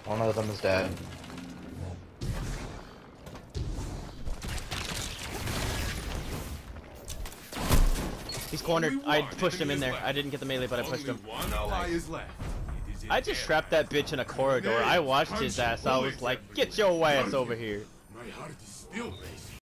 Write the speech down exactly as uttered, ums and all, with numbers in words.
One of them is dead. He's cornered. I pushed him in there. I didn't get the melee, but I pushed him. One ally is left. It is I just trapped that bitch in a corridor. I watched his ass. I was like, get your ass over here. My heart is still racing.